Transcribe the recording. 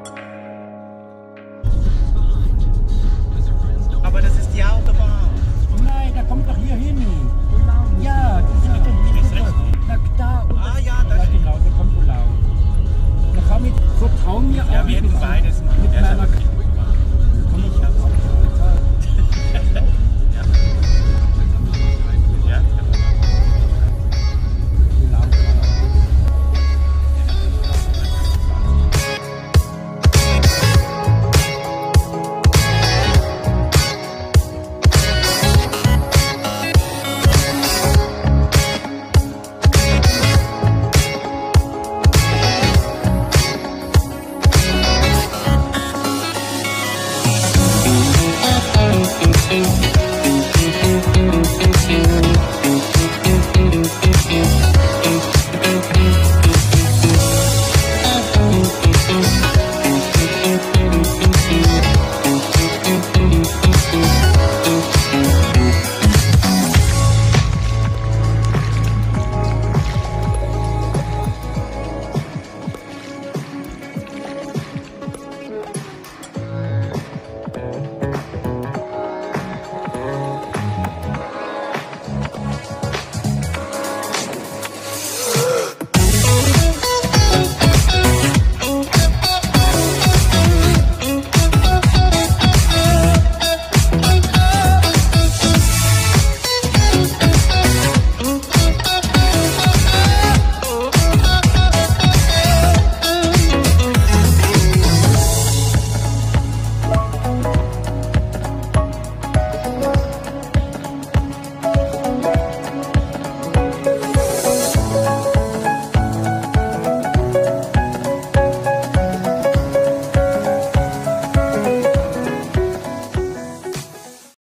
Aber das ist die Autobahn. Nein, der kommt doch hier hin. Ja, das ist doch hier. Na, da. Ah ja, da Ja, genau, der kommt Ulau. Da fahren wir so Traum